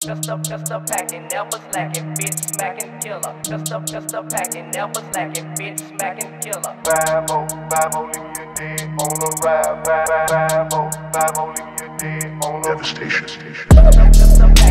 Just a packing, never slacking, bitch smacking killer. Just a packing, never slacking, bitch smacking killer. 5-0, leave you dead on the ride. 5-0, leave you dead on the devastation. Just a